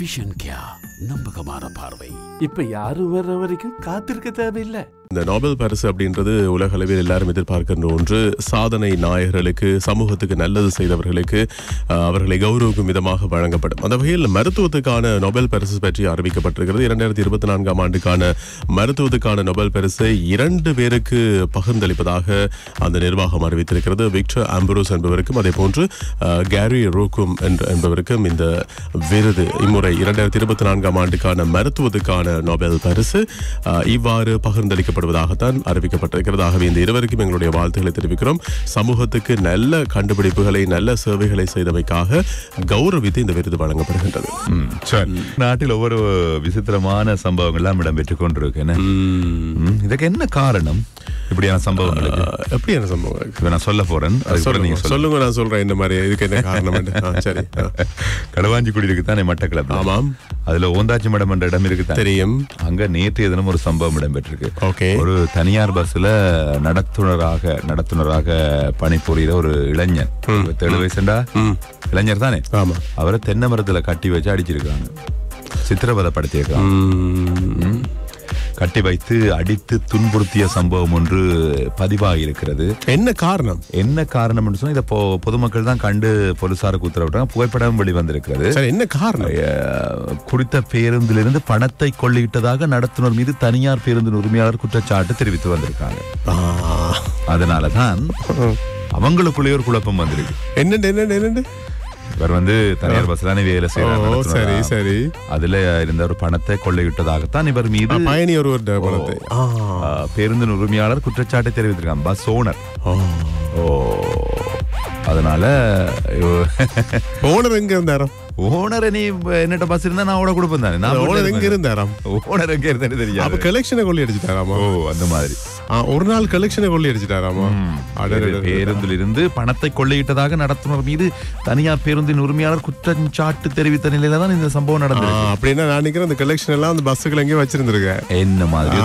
Vision கியா, நம்பகமான பார்வை. இப்ப யாரும் வர்ற வரைக்கும் காத்திருக்க தேவையில்லை. இந்த நோபல் பரிசு அப்படின்றது உலக அளவில் எல்லாரும் எதிர்பார்க்கின்ற ஒன்று. சாதனை நாயகர்களுக்கு, சமூகத்துக்கு நல்லது செய்தவர்களுக்கு அவர்களை கௌரவிக்கும் விதமாக வழங்கப்படும். அந்த வகையில் மருத்துவத்துக்கான நோபல் பரிசு பற்றி அறிவிக்கப்பட்டிருக்கிறது. 2024 ஆண்டுக்கான மருத்துவத்துக்கான நோபல் பரிசை 2 பேருக்கு பகிர்ந்தளிப்பதாக அந்த நிர்வாகம் அறிவித்திருக்கிறது. விக்டர் ஆம்பரோஸ் என்பவருக்கும் அதே போன்று கேரி ரோக்கும் என்பவருக்கும் இந்த விருது இம்முறை 2024 ஆண்டுக்கான மருத்துவத்துக்கான நோபல் பரிசு இவ்வாறு பகிர்ந்தளிக்கப்படுவதாகத்தான் அறிவிக்கப்பட்டிருக்கிறது. ஆகவே இந்த இருவருக்கும் எங்களுடைய வாழ்த்துக்களை தெரிவிக்கிறோம். சமூகத்துக்கு நல்ல கண்டுபிடிப்புகளை, நல்ல சேவைகளை செய்தமைக்காக கௌரவித்து இந்த விருது வழங்கப்படுகின்றது. நாட்டில் ஒவ்வொரு விசித்திரமான சம்பவங்கள்லாம் இடம்பெற்றுக் கொண்டிருக்கு. இதுக்கு என்ன காரணம்? இப்படியான சம்பவங்களுக்கு எப்படியான சம்பவம் நான் சொல்ல போறேன். சொல்லுங்க, நான் சொல்றேன் இந்த மாதிரி. இதுக்கு என்ன காரணம்? சரி, களுவாஞ்சிக்குடி இருக்குதானே மட்டக்களப்பு? ஆமாம். அதுல ஓந்தாச்சி மடம் என்ற இடம் இருக்கு தெரியும். அங்க நேற்றைய தினம் ஒரு சம்பவம் இடம்பெற்றிருக்கு. ஒரு தனியார் பஸ்ல நடத்துனராக பணிபுரிகிற ஒரு இளைஞன், 7 வயசுண்டா இளைஞர் தானே, அவரை தென்னை மரத்துல கட்டி வச்சு அடிச்சிருக்காங்க, சித்திரவதைப்படுத்தியிருக்காங்க. கட்டி வைத்து அடித்து துன்புறுத்திய சம்பவம் ஒன்று பதிவாகி இருக்கிறது. என்ன காரணம் என்று சொன்னா இதை பொதுமக்கள் தான் கண்டு போலீசாருக்கு உத்தரவிட்டாங்க. புகைப்படம் வெளிவந்திருக்கிறது. என்ன காரணம்? குறித்த பேருந்திலிருந்து பணத்தை கொள்ளையிட்டதாக நடத்துனர் மீது தனியார் பேருந்தின் உரிமையாளர் குற்றச்சாட்டு தெரிவித்து வந்திருக்காங்க. அதனாலதான் அவங்களுக்குள்ளே ஒரு குழப்பம் வந்திருக்கு. என்ன இவர் தனியார் பஸ்ல வேலை செய்யறாரு. அதுல இருந்த ஒரு பணத்தை கொள்ளையிட்டதாகத்தான் இவர் மீது பயணி ஒருவர் பேருந்தின் உரிமையாளர் குற்றச்சாட்டை தெரிவித்திருக்காங்க, பஸ் ஓனர். அதனால ஓனர் எங்க இருந்தாரோ? ஓனர் நீ என்னட்ட பஸ் இருந்தா நான் ஓட கொடுப்பேன் தானே. ஓனர் எங்க இருந்தாராம்? ஓனர் எங்க இருந்தாரு தெரியாது. அப்ப கலெக்ஷனை கொள்ளி அடிச்சுட்டாராமா? அந்த மாதிரி ஒரு நாள் கலெக்ஷனை கொள்ளி அடிச்சுட்டாராமா? பேருந்தில் இருந்து பணத்தை கொள்ளையிட்டதாக நடத்துனர் மீது தனியார் பேருந்தின் உரிமையாளர் குற்றச்சாட்டு தெரிவித்த நிலையில தான் இந்த சம்பவம் நடந்தது. அப்படின்னா நான் நினைக்கிறேன் அந்த கலெக்ஷன் எல்லாம் அந்த பஸ்ஸுக்குள்ள எங்கேயும் வச்சிருந்திருக்கேன். என்ன மாதிரியா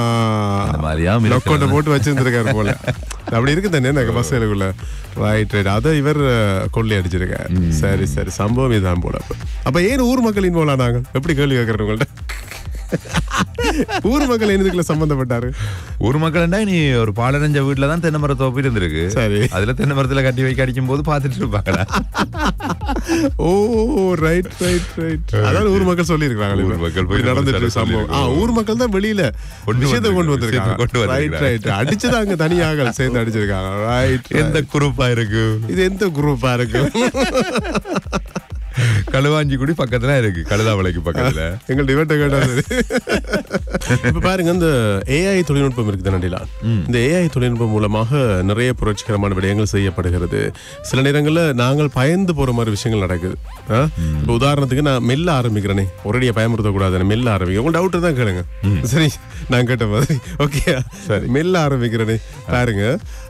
போட்டு வச்சிருந்திருக்காரு போல. அப்படி இருக்கு தானே பஸ்ஸுக்குள்ள. ரைட். அதை இவர் கொள்ளை அடிச்சிருக்காரு. சரி, சம்பவம் இதுதான் போல. அப்ப ஏன் ஊர் மக்கள் இன்வால்வ் ஆனாங்க? எப்படி கேள்வி கேட்கறேன் உங்கள்ட்ட. ஊர் மக்கள் என்னதுக்குள்ள சம்பந்தப்பட்டாரு? ஊர் மக்கள்டா நீ ஒரு பாலடைஞ்ச வீட்டுல தான் தென்னை மர தோப்பு இருந்திருக்கு. சரி, அதுல தென்னை மரத்துல கட்டி வைக்க அடிக்கும் போது பாத்துட்டு இருப்பாங்களா? ரைட். அதாவது ஊர் மக்கள் சொல்லி இருக்காங்க. ஊர் மக்கள் போய் நடந்துட்டு சம்பவம். ஊர் மக்கள் தான் வெளியில விஷயத்தை கொண்டு வந்திருக்காங்க. ரைட். அடிச்சதாங்க தனியாக சேர்ந்து அடிச்சிருக்காங்க. ரைட். எந்த குரூப்பா இருக்கு இது? எந்த குரூப்பா இருக்கு? களுவாஞ்சிக்குடி பக்கத்துல இருக்கு, கழுதாவளைக்கு பக்கத்துல. எங்கள் டிபேட்டை கேட்டாரு. இப்ப பாருங்க, இந்த ஏஐ தொழில்நுட்பம் இருக்குது நடிலா. இந்த ஏஐ தொழில்நுட்பம் மூலமாக நிறைய புரட்சிகரமான விடயங்கள் செய்யப்படுகிறது. சில நேரங்கள்ல நாங்கள் பயந்து போற மாதிரி விஷயங்கள் நடக்குது. இப்ப உதாரணத்துக்கு நான் மெல்ல ஆரம்பிக்கிறேனே, ஒரேடியா பயமுறுத்த கூடாது, மெல்ல ஆரம்பிக்க. உங்க டவுட் தான் கேளுங்க. சரி, நான் கேட்ட மாதிரி. ஓகே, சரி, மெல்ல ஆரம்பிக்கிறேனே. பாருங்க,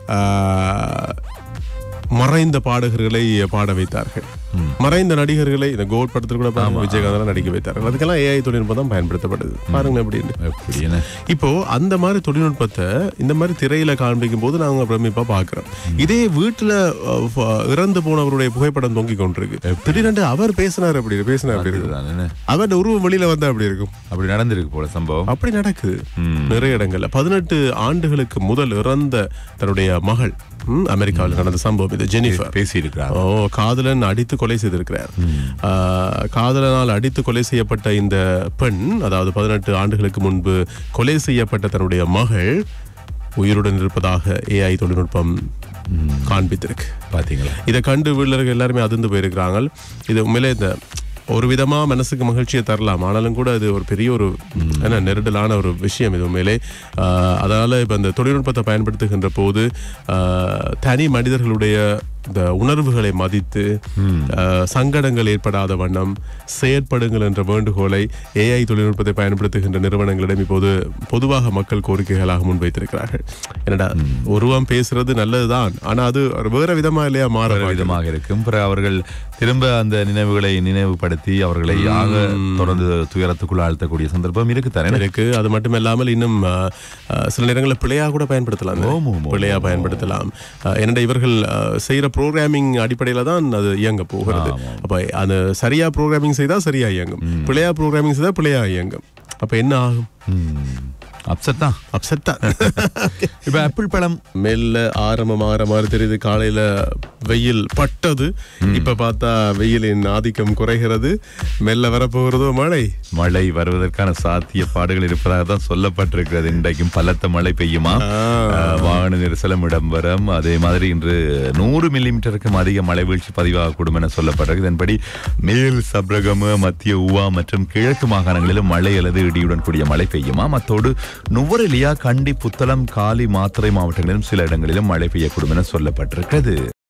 மறைந்த பாடகர்களை பாட வைத்தார்கள், மறைந்த நடிகர்களை இந்த கோட் படத்தில் கூட விஜயகாந்த் நடிக்க வைத்தார்கள். அதுக்கெல்லாம் ஏஐ தொழில்நுட்பம் தான் பயன்படுத்தப்படுது. பாருங்க அப்படின்னு. இப்போ அந்த மாதிரி தொழில்நுட்பத்தை இந்த மாதிரி திரையில காண்பிக்கும் போது நாங்க பிரமிப்பா பாக்குறோம். இதே வீட்டுல இறந்து போனவருடைய புகைப்படம் தொங்கி கொண்டிருக்கு. திடீரென்று அவர் பேசினார் அப்படி இருக்கு, அவருடைய உருவம் வெளியில வந்தா அப்படி இருக்கும். அப்படி நடந்திருக்கு போல சம்பவம். அப்படி நடக்குது நிறைய இடங்கள்ல. 18 ஆண்டுகளுக்கு முதல் இறந்த தன்னுடைய மகள், அமெரிக்காவில் நடந்த சம்பவம் இது. ஜெனிஃபர் பேசியிருக்கிறார். காதலன் அடித்து கொலை செய்திருக்கிறார். காதலனால் அடித்து கொலை செய்யப்பட்ட இந்த பெண், அதாவது 18 ஆண்டுகளுக்கு முன்பு கொலை செய்யப்பட்ட தன்னுடைய மகள் உயிருடன் இருப்பதாக ஏஐ தொழில்நுட்பம் காண்பித்திருக்கு. பாத்தீங்களா? இதை கண்டு வீரர்கள் எல்லாருமே அதிர்ந்து போயிருக்கிறாங்க. இது உண்மையிலே இந்த ஒரு விதமா மனசுக்கு மகிழ்ச்சியை தரலாம், ஆனாலும் கூட அது ஒரு பெரிய ஒரு நெருடலான ஒரு விஷயம் இது உண்மையிலே. அதனால இப்ப இந்த தொழில்நுட்பத்தை பயன்படுத்துகின்ற போது தனி மனிதர்களுடைய இந்த உணர்வுகளை மதித்து சங்கடங்கள் ஏற்படாத வண்ணம் செயற்படுங்கள் என்ற வேண்டுகோளை ஏஐ தொழில்நுட்பத்தை பயன்படுத்துகின்ற நிறுவனங்களிடம் இப்போது பொதுவாக மக்கள் கோரிக்கைகளாக முன்வைத்திருக்கிறார்கள். என்னடா, உருவம் பேசுறது நல்லதுதான், ஆனா அது வேற விதமா இல்லையா, மாற விதமாக இருக்கும். அவர்கள் திரும்ப அந்த நினைவுகளை நினைவுபடுத்தி அவர்களை தொடர்ந்து துயரத்துக்குள் ஆழ்த்தக்கூடிய சந்தர்ப்பம் இருக்கு. அது மட்டும் இல்லாமல் இன்னும் சில நேரங்களில் பிழையா கூட பயன்படுத்தலாம். பிழையா பயன்படுத்தலாம். என்னடா, இவர்கள் செய்யற ப்ரோக்ராமிங் அடிப்படையில தான் அது இயங்க போகிறது. அப்ப அது சரியா ப்ரோக்ராமிங் செய்தா சரியா இயங்கும், பிழையா ப்ரோக்ராமிங் செய்தா பிழையா இயங்கும். அப்ப என்ன ஆகும்? அப்செட் தான். இப்ப ஆப்பிள் பழம் மெல்ல ஆரம்பமாகிற மாதிரி தெரியுது. காலையில வெயில் பட்டது, இப்ப பார்த்தா வெயிலின் ஆதிக்கம் குறைகிறது. மெல்ல வரப்போகிறதோ மழை வருவதற்கான சாத்தியப்பாடுகள் இருப்பதாக தான் சொல்லப்பட்டிருக்கிறது. இன்றைக்கும் பலத்த மழை பெய்யுமா, வாகன நெரிசலம் இடம்பெறும். அதே மாதிரி இன்று 100 மில்லிமீட்டருக்கும் அதிக மழை வீழ்ச்சி பதிவாகக்கூடும் என சொல்லப்பட்டிருக்கு. இதன்படி மேல் சப்ரகம, மத்திய ஊவா மற்றும் கிழக்கு மாகாணங்களிலும் மழை அல்லது இடியுடன் கூடிய மழை பெய்யுமா. மத்தோடு நுவரெலியா, கண்டி, புத்தளம், காலி, மாத்தறை மாவட்டங்களிலும் சில இடங்களிலும் மழை பெய்யக்கூடும் என சொல்லப்பட்டிருக்கிறது.